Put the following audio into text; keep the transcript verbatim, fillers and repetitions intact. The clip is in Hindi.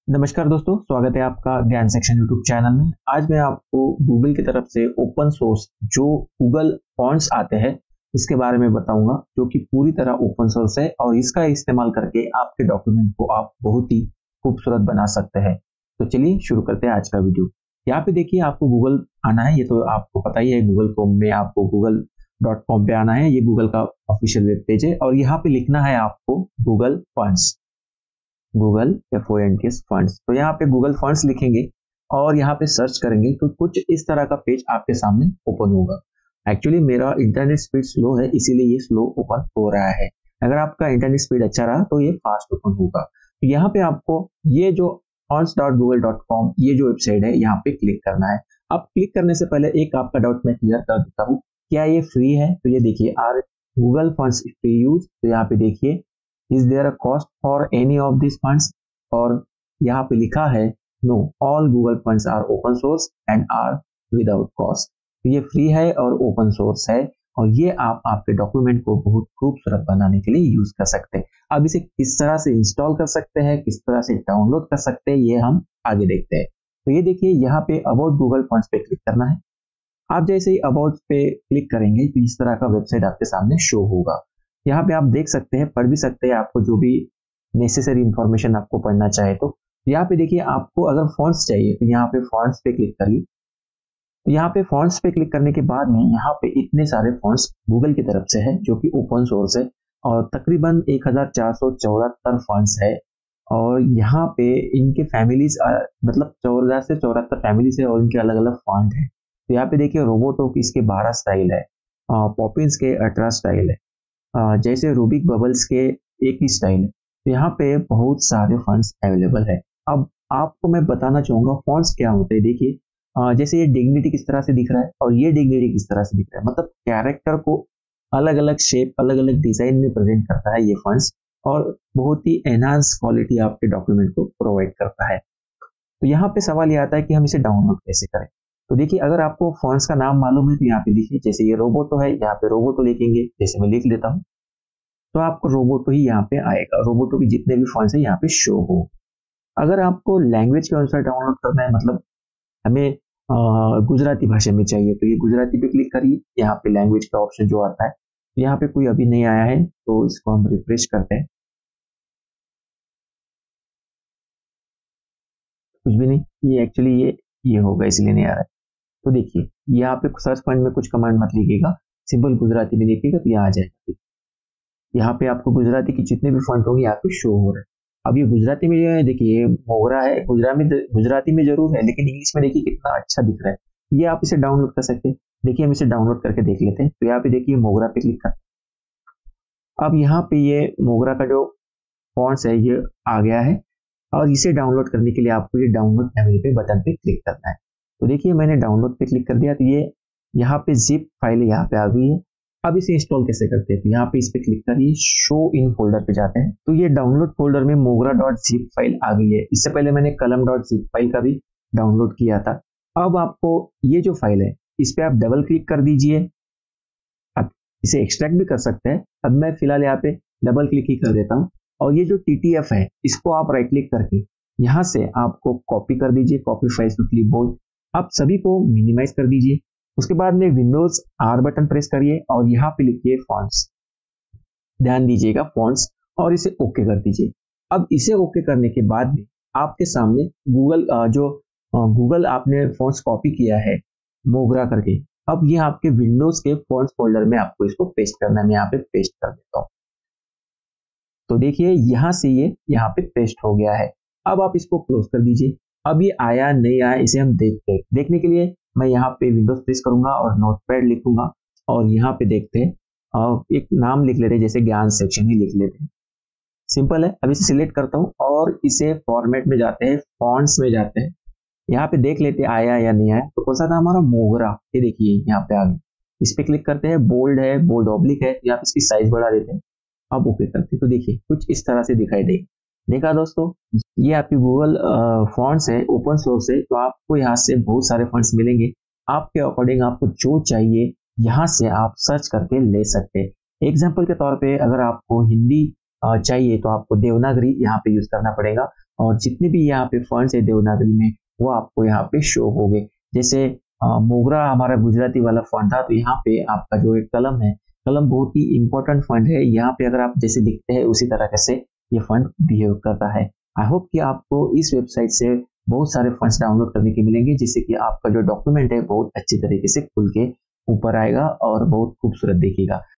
नमस्कार दोस्तों, स्वागत है आपका ज्ञान सेक्शन यूट्यूब चैनल में। आज मैं आपको गूगल की तरफ से ओपन सोर्स जो गूगल फॉन्ट्स आते हैं इसके बारे में बताऊंगा, जो कि पूरी तरह ओपन सोर्स है और इसका इस्तेमाल करके आपके डॉक्यूमेंट को आप बहुत ही खूबसूरत बना सकते हैं। तो चलिए शुरू करते हैं आज का वीडियो। यहाँ पे देखिए, आपको गूगल आना है, ये तो आपको पता ही है। गूगल क्रोम में आपको गूगल डॉट कॉम पे आना है, ये गूगल का ऑफिशियल वेब पेज है और यहाँ पे लिखना है आपको Google fonts, Google F O N T S fonts. तो यहाँ पे गूगल फंड्स लिखेंगे और यहाँ पे सर्च करेंगे तो कुछ इस तरह का पेज आपके सामने ओपन होगा। एक्चुअली मेरा इंटरनेट स्पीड स्लो है, इसीलिए ये स्लो ओपन हो रहा है। अगर आपका इंटरनेट स्पीड अच्छा रहा तो ये फास्ट ओपन होगा। तो यहाँ पे आपको ये जो fonts dot Google dot com ये जो वेबसाइट है, यहाँ पे क्लिक करना है। अब क्लिक करने से पहले एक आपका डाउट मैं क्लियर कर देता हूँ, क्या ये फ्री है? तो ये देखिए, are Google fonts free use. तो यहाँ पे देखिए, is there a cost for any of this fonts, और यहाँ पे लिखा है no, all Google fonts are open source and are without cost. तो ये फ्री है और ओपन सोर्स है और ये आप आपके डॉक्यूमेंट को बहुत खूबसूरत बनाने के लिए यूज कर सकते हैं। अब इसे किस तरह से इंस्टॉल कर सकते हैं, किस तरह से डाउनलोड कर सकते हैं, ये हम आगे देखते हैं। तो ये देखिए, यहाँ पे अबाउट गूगल फंड्स पे क्लिक करना है। आप जैसे ही अबाउट पे क्लिक करेंगे तो इस तरह का वेबसाइट आपके सामने शो होगा। यहाँ पे आप देख सकते हैं, पढ़ भी सकते हैं, आपको जो भी नेसेसरी इंफॉर्मेशन आपको पढ़ना चाहे तो। यहाँ पे देखिए, आपको अगर फॉन्ट्स चाहिए तो यहाँ पे फॉन्ट्स पे क्लिक करिए। तो यहाँ पे फॉन्ट्स पे क्लिक करने के बाद में यहाँ पे इतने सारे फॉन्ट्स गूगल की तरफ से है जो कि ओपन सोर्स है और तकरीबन एक हजार चार सौ चौहत्तर फॉन्ट्स है। और यहाँ पे इनके फैमिलीज मतलब चौदह से चौहत्तर फैमिलीज है और इनके अलग अलग फॉन्ट है। तो यहाँ पे देखिए, रोबोटोक इसके बारह स्टाइल है, पॉपिंस के अठारह स्टाइल है, Uh, जैसे रूबिक बबल्स के एक ही स्टाइल है। तो यहाँ पे बहुत सारे फॉन्ट्स अवेलेबल है। अब आपको मैं बताना चाहूंगा फॉन्ट्स क्या होते हैं। देखिए, uh, जैसे ये डिग्निटी किस तरह से दिख रहा है और ये डिग्निटी किस तरह से दिख रहा है, मतलब कैरेक्टर को अलग अलग शेप, अलग अलग डिजाइन में प्रेजेंट करता है ये फॉन्ट्स और बहुत ही एनहांस क्वालिटी आपके डॉक्यूमेंट को प्रोवाइड करता है। तो यहाँ पे सवाल ये आता है कि हम इसे डाउनलोड कैसे करें। तो देखिए, अगर आपको फॉन्ट्स का नाम मालूम है तो यहाँ पे देखिए, जैसे ये रोबोटो है, यहाँ पे रोबोटो लिखेंगे, जैसे मैं लिख लेता हूँ तो आपको रोबोटो ही यहाँ पे आएगा। रोबोटो के जितने भी फॉन्ट्स है यहाँ पे शो हो। अगर आपको लैंग्वेज के अनुसार डाउनलोड करना है, मतलब हमें गुजराती भाषा में चाहिए, तो ये गुजराती पे क्लिक करिए। यहाँ पे लैंग्वेज का ऑप्शन जो आता है, यहाँ पे कोई अभी नहीं आया है तो इसको हम रिफ्रेश करते हैं। कुछ भी नहीं, ये एक्चुअली ये ये होगा इसलिए नहीं आ रहा है। तो देखिए, यहाँ पे सर्च फंड में कुछ कमांड मत लिखिएगा, सिंपल गुजराती में लिखिएगा तो यहाँ आ जाएगा। यहाँ पे आपको गुजराती की जितने भी फॉन्ट होंगे यहाँ पे शो हो रहे हैं। अब ये गुजराती में जो है, देखिए ये मोगरा है, गुजराती में गुजराती में जरूर है लेकिन इंग्लिश में देखिए कितना अच्छा दिख रहा है। ये आप इसे डाउनलोड कर सकते हैं। देखिए, हम इसे डाउनलोड करके देख लेते हैं। तो यहाँ पे देखिए, मोगरा पे क्लिक करते हैं। अब यहाँ पे ये मोगरा का जो फॉन्ट्स है ये आ गया है और इसे डाउनलोड करने के लिए आपको ये डाउनलोड फैमिली पे बटन पे क्लिक करना है। तो देखिए, मैंने डाउनलोड पे क्लिक कर दिया तो ये यहाँ पे जिप फाइल यहाँ पे आ गई है। अब इसे इंस्टॉल कैसे करते हैं, तो यहाँ पे इस पे क्लिक करिए, शो इन फोल्डर पे जाते हैं तो ये डाउनलोड फोल्डर में मोगरा डॉट जिप फाइल आ गई है। इससे पहले मैंने कलम डॉट जिप फाइल का भी डाउनलोड किया था। अब आपको ये जो फाइल है इस पे आप डबल क्लिक कर दीजिए। आप इसे एक्सट्रैक्ट भी कर सकते हैं। अब मैं फिलहाल यहाँ पे डबल क्लिक ही कर देता हूँ और ये जो टी टी एफ है इसको आप राइट क्लिक करके यहाँ से आपको कॉपी कर दीजिए, कॉपी फाइल्स टू क्लिपबोर्ड। आप सभी को मिनिमाइज कर दीजिए। उसके बाद में विंडोज आर बटन प्रेस करिए और यहाँ पे लिखिए फॉन्ट्स, ध्यान दीजिएगा फॉन्ट्स, और इसे ओके कर दीजिए। अब इसे ओके करने के बाद में आपके सामने गूगल जो गूगल आपने फॉन्ट्स कॉपी किया है मोगरा करके, अब ये आपके विंडोज के फॉन्ट्स फोल्डर में आपको इसको पेस्ट करना है। मैं यहाँ पे पेस्ट कर देता हूँ। तो देखिए, यहाँ से ये यहाँ पे पेस्ट हो गया है। अब आप इसको क्लोज कर दीजिए। अब ये आया नहीं आया इसे हम देखते हैं। देखने के लिए मैं यहाँ पे विंडोज प्रेस करूंगा और नोटपैड लिखूंगा और यहाँ पे देखते हैं, एक नाम लिख लेते हैं, जैसे ज्ञान सेक्शन ही लिख लेते हैं। सिंपल है। अब इसे सिलेक्ट करता हूँ और इसे फॉर्मेट में जाते हैं, फॉन्ट्स में जाते हैं। यहाँ पे देख लेते हैं आया या नहीं आया। तो कौन सा था हमारा? मोगरा। ये देखिए यहाँ पे आ गया। इस पे क्लिक करते हैं, बोल्ड है, बोल्ड ऑब्लिक है, यहाँ पे इसकी साइज बढ़ा देते हैं। अब ओके करते हैं तो देखिए कुछ इस तरह से दिखाई देगा। देखा दोस्तों, ये आपकी गूगल फॉन्ट्स है, ओपन सोर्स है, तो आपको यहाँ से बहुत सारे फॉन्ट्स मिलेंगे। आपके अकॉर्डिंग आपको जो चाहिए यहाँ से आप सर्च करके ले सकते हैं। एग्जाम्पल के तौर पे अगर आपको हिंदी चाहिए तो आपको देवनागरी यहाँ पे यूज करना पड़ेगा और जितने भी यहाँ पे फॉन्ट्स है देवनागरी में वो आपको यहाँ पे शो होंगे। जैसे आ, मोगरा हमारा गुजराती वाला फॉन्ट था, तो यहाँ पे आपका जो एक कलम है, कलम बहुत ही इंपॉर्टेंट फॉन्ट है। यहाँ पे अगर आप जैसे लिखते हैं उसी तरह से ये फॉन्ट बिहेव करता है। आई होप कि आपको इस वेबसाइट से बहुत सारे फॉन्ट्स डाउनलोड करने के मिलेंगे, जिससे कि आपका जो डॉक्यूमेंट है बहुत अच्छी तरीके से खुल के ऊपर आएगा और बहुत खूबसूरत दिखेगा।